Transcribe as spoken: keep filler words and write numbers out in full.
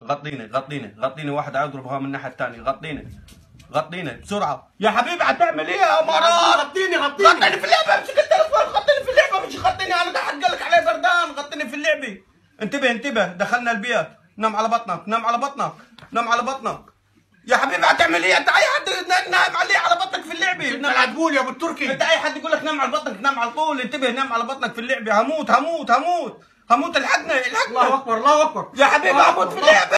غطيني غطيني غطيني، واحد هيضربها من الناحيه الثانيه. غطيني غطيني بسرعه يا حبيبي. هتعمل ايه يا مراد؟ غطيني غطيني غطيني في اللعبه. امسك التليفون. غطيني في اللعبه مش غطيني انا. ده حقلك عليه بردان. غطيني في اللعبه. انتبه انتبه، دخلنا البيت. نام على بطنك نام على بطنك نام على بطنك يا حبيبي. هتعمل ايه انت؟ اي حد نام عليه على بطنك في اللعبه. انت هتقول يا ابو التركي. انت اي حد يقول لك نام على بطنك نام على طول. انتبه نام على بطنك في اللعبه. هموت هموت هموت هموت. الحقنا الحقنا. الله اكبر الله اكبر يا حبيبي هموت في اللعبه.